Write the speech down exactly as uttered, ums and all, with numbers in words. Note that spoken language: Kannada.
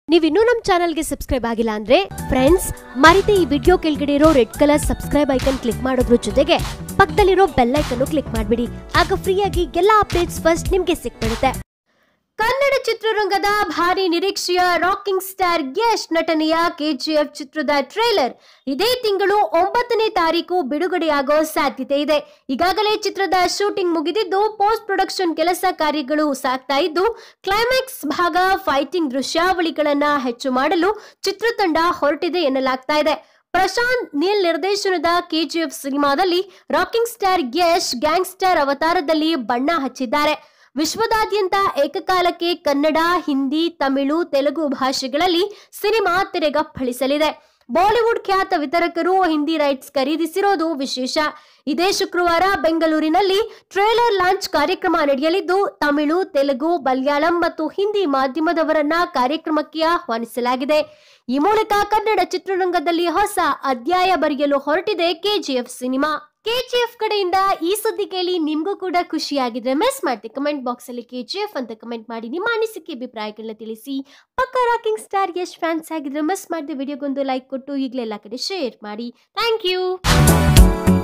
ನೀವಿನ್ನೂ ನಮ್ಮ ಚಾನಲ್ಗೆ ಸಬ್ಸ್ಕ್ರೈಬ್ ಆಗಿಲ್ಲ ಅಂದ್ರೆ ಫ್ರೆಂಡ್ಸ್ ಮರಿತೆ ಈ ವಿಡಿಯೋ ಕೆಳಗಡೆ ಇರೋ red colour subscribe icon click ಮಾಡೋದ್ರ ಜೊತೆಗೆ ಪಕ್ಕದಲ್ಲಿರೋ ಬೆಲ್ ಐಕನ್ ಕ್ಲಿಕ್ ಮಾಡಿಬಿಡಿ. ಆಗ ಫ್ರೀಯಾಗಿ ಎಲ್ಲ ಅಪ್ಡೇಟ್ಸ್ ಫಸ್ಟ್ ನಿಮಗೆ ಸಿಕ್ಬಿಡುತ್ತೆ. ಕನ್ನಡ ಚಿತ್ರರಂಗದ ಭಾರಿ ನಿರೀಕ್ಷೆಯ ರಾಕಿಂಗ್ ಸ್ಟಾರ್ ಯಶ್ ನಟನೆಯ ಕೆಜಿಎಫ್ ಚಿತ್ರದ ಟ್ರೇಲರ್ ಇದೇ ತಿಂಗಳು ಒಂಬತ್ತನೇ ತಾರೀಕು ಬಿಡುಗಡೆಯಾಗೋ ಸಾಧ್ಯತೆ ಇದೆ. ಈಗಾಗಲೇ ಚಿತ್ರದ ಶೂಟಿಂಗ್ ಮುಗಿದಿದ್ದು ಪೋಸ್ಟ್ ಪ್ರೊಡಕ್ಷನ್ ಕೆಲಸ ಕಾರ್ಯಗಳು ಸಾಗ್ತಾ ಇದ್ದು ಕ್ಲೈಮ್ಯಾಕ್ಸ್ ಭಾಗ ಫೈಟಿಂಗ್ ದೃಶ್ಯಾವಳಿಗಳನ್ನ ಹೆಚ್ಚು ಮಾಡಲು ಚಿತ್ರತಂಡ ಹೊರಟಿದೆ ಎನ್ನಲಾಗ್ತಾ ಇದೆ. ಪ್ರಶಾಂತ್ ನೀಲ್ ನಿರ್ದೇಶನದ ಕೆಜಿಎಫ್ ಸಿನಿಮಾದಲ್ಲಿ ರಾಕಿಂಗ್ ಸ್ಟಾರ್ ಯಶ್ ಗ್ಯಾಂಗ್ಸ್ಟರ್ ಅವತಾರದಲ್ಲಿ ಬಣ್ಣ ಹಚ್ಚಿದ್ದಾರೆ. ವಿಶ್ವದಾದ್ಯಂತ ಏಕಕಾಲಕ್ಕೆ ಕನ್ನಡ, ಹಿಂದಿ, ತಮಿಳು, ತೆಲುಗು ಭಾಷೆಗಳಲ್ಲಿ ಸಿನಿಮಾ ತೆರೆಗಪ್ಪಳಿಸಲಿದೆ. ಬಾಲಿವುಡ್ ಖ್ಯಾತ ವಿತರಕರು ಹಿಂದಿ ರೈಟ್ಸ್ ಖರೀದಿಸಿರೋದು ವಿಶೇಷ. ಇದೇ ಶುಕ್ರವಾರ ಬೆಂಗಳೂರಿನಲ್ಲಿ ಟ್ರೇಲರ್ ಲಾಂಚ್ ಕಾರ್ಯಕ್ರಮ ನಡೆಯಲಿದ್ದು ತಮಿಳು, ತೆಲುಗು, ಮಲಯಾಳಂ ಮತ್ತು ಹಿಂದಿ ಮಾಧ್ಯಮದವರನ್ನ ಕಾರ್ಯಕ್ರಮಕ್ಕೆ ಆಹ್ವಾನಿಸಲಾಗಿದೆ. ಈ ಮೂಲಕ ಕನ್ನಡ ಚಿತ್ರರಂಗದಲ್ಲಿ ಹೊಸ ಅಧ್ಯಾಯ ಬರೆಯಲು ಹೊರಟಿದೆ ಕೆಜಿಎಫ್ ಸಿನಿಮಾ. ಕೆಜಿಎಫ್ ಕಡೆಯಿಂದ ಈ ಸುದ್ದಿ ಕೇಳಿ ನಿಮ್ಗೂ ಕೂಡ ಖುಷಿಯಾಗಿದ್ರೆ ಮಿಸ್ ಮಾಡ್ತೀವಿ ಕಮೆಂಟ್ ಬಾಕ್ಸ್ ಅಲ್ಲಿ ಕೆಜಿಎಫ್ ಅಂತ ಕಮೆಂಟ್ ಮಾಡಿ ನಿಮ್ಮ ಅನಿಸಿಕೆ ಅಭಿಪ್ರಾಯಗಳನ್ನ ತಿಳಿಸಿ. ಪಕ್ಕ ರಾಕಿಂಗ್ ಸ್ಟಾರ್ ಯಶ್ ಫ್ಯಾನ್ಸ್ ಆಗಿದ್ರೆ ಮಿಸ್ ಮಾಡಿದ ವಿಡಿಯೋಗೊಂದು ಲೈಕ್ ಕೊಟ್ಟು ಈಗಲೇ ಎಲ್ಲ ಕಡೆ ಶೇರ್ ಮಾಡಿ. Thank you.